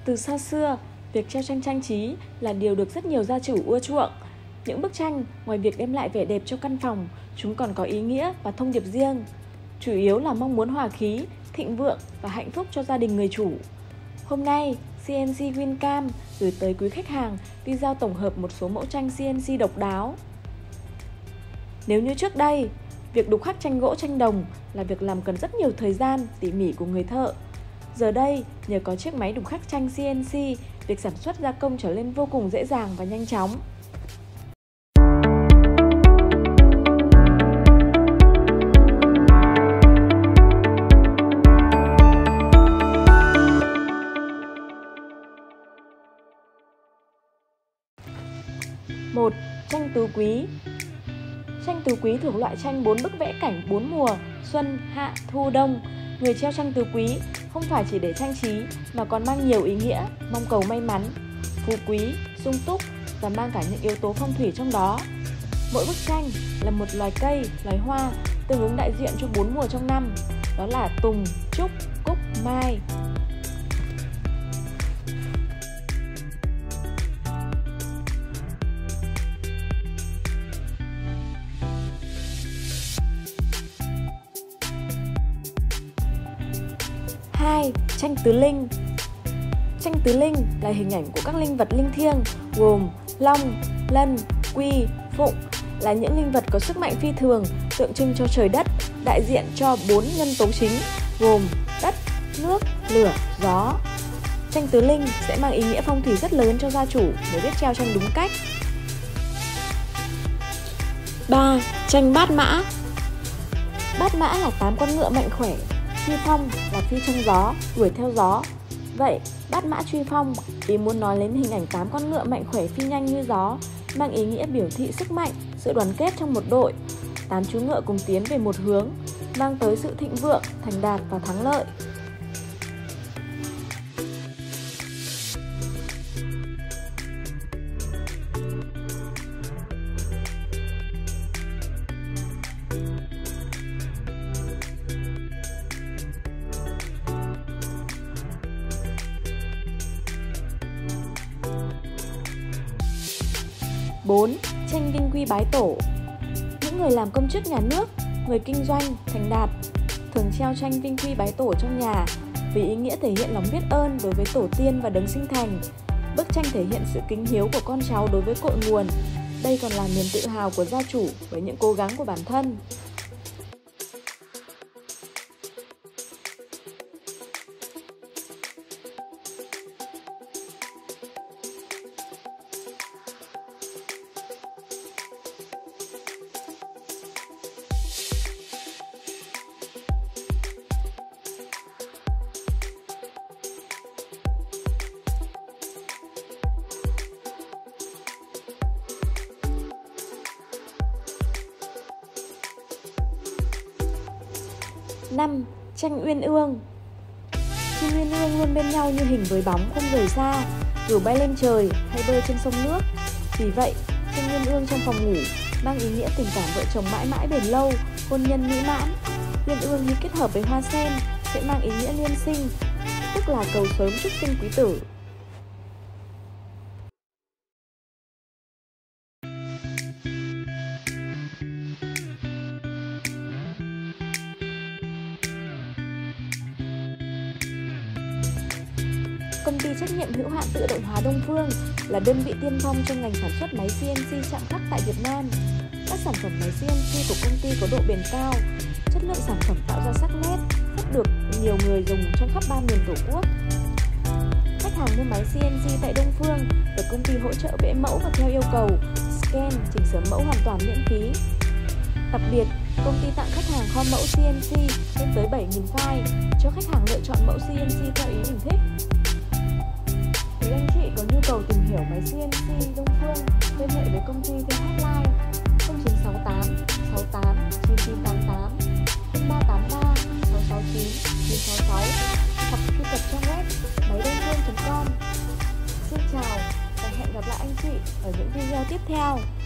Từ xa xưa, việc treo tranh trang trí là điều được rất nhiều gia chủ ưa chuộng. Những bức tranh, ngoài việc đem lại vẻ đẹp cho căn phòng, chúng còn có ý nghĩa và thông điệp riêng. Chủ yếu là mong muốn hòa khí, thịnh vượng và hạnh phúc cho gia đình người chủ. Hôm nay, CNC Wincam gửi tới quý khách hàng video tổng hợp một số mẫu tranh CNC độc đáo. Nếu như trước đây, việc đục khắc tranh gỗ tranh đồng là việc làm cần rất nhiều thời gian, tỉ mỉ của người thợ. Giờ đây, nhờ có chiếc máy đục khắc tranh CNC, việc sản xuất gia công trở nên vô cùng dễ dàng và nhanh chóng. Một, tranh tứ quý. Tranh tứ quý thuộc loại tranh 4 bức vẽ cảnh 4 mùa, xuân, hạ, thu, đông. Người treo tranh tứ quý không phải chỉ để trang trí mà còn mang nhiều ý nghĩa, mong cầu may mắn, phú quý, sung túc và mang cả những yếu tố phong thủy trong đó. Mỗi bức tranh là một loài cây, loài hoa tương ứng đại diện cho 4 mùa trong năm, đó là tùng, trúc, cúc, mai. Hai, tranh tứ linh. Tranh tứ linh là hình ảnh của các linh vật linh thiêng gồm long, lân, quy, phụng, là những linh vật có sức mạnh phi thường, tượng trưng cho trời đất, đại diện cho 4 nhân tố chính gồm đất, nước, lửa, gió. Tranh tứ linh sẽ mang ý nghĩa phong thủy rất lớn cho gia chủ nếu biết treo tranh đúng cách. 3. Tranh bát mã. Bát mã là 8 con ngựa mạnh khỏe. Truy phong là phi trong gió, đuổi theo gió. Vậy, bát mã truy phong ý muốn nói đến hình ảnh 8 con ngựa mạnh khỏe phi nhanh như gió, mang ý nghĩa biểu thị sức mạnh, sự đoàn kết trong một đội. 8 chú ngựa cùng tiến về một hướng, mang tới sự thịnh vượng, thành đạt và thắng lợi. Bốn, tranh vinh quy bái tổ. Những người làm công chức nhà nước, người kinh doanh, thành đạt thường treo tranh vinh quy bái tổ trong nhà vì ý nghĩa thể hiện lòng biết ơn đối với tổ tiên và đấng sinh thành. Bức tranh thể hiện sự kính hiếu của con cháu đối với cội nguồn. Đây còn là niềm tự hào của gia chủ với những cố gắng của bản thân. 5. Tranh uyên ương. Chim uyên ương luôn bên nhau như hình với bóng không rời xa, dù bay lên trời hay bơi trên sông nước. Vì vậy, tranh uyên ương trong phòng ngủ mang ý nghĩa tình cảm vợ chồng mãi mãi bền lâu, hôn nhân mỹ mãn. Uyên ương khi kết hợp với hoa sen sẽ mang ý nghĩa liên sinh, tức là cầu sớm chúc sinh quý tử. Công ty trách nhiệm hữu hạn tự động hóa Đông Phương là đơn vị tiên phong trong ngành sản xuất máy CNC chạm khắc tại Việt Nam. Các sản phẩm máy CNC của công ty có độ bền cao, chất lượng sản phẩm tạo ra sắc nét, rất được nhiều người dùng trong khắp 3 miền Tổ quốc. Khách hàng mua máy CNC tại Đông Phương được công ty hỗ trợ vẽ mẫu và theo yêu cầu, scan, chỉnh sửa mẫu hoàn toàn miễn phí. Đặc biệt, công ty tặng khách hàng kho mẫu CNC lên tới 7.000 file cho khách hàng lựa chọn mẫu CNC theo ý mình thích. Nếu anh chị có nhu cầu tìm hiểu máy CNC Đông Phương, liên hệ với công ty theo hotline 0968 68 9988, 0383 669 966 hoặc truy cập trang web máydôngfương.com. Xin chào và hẹn gặp lại anh chị ở những video tiếp theo.